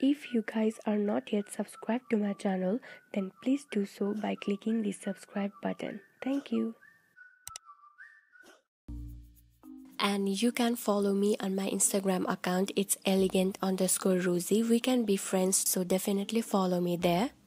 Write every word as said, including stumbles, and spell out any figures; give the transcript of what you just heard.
If you guys are not yet subscribed to my channel, then please do so by clicking the subscribe button. Thank you. And you can follow me on my Instagram account. It's elegant underscore Rosie. We can be friends, so definitely follow me there.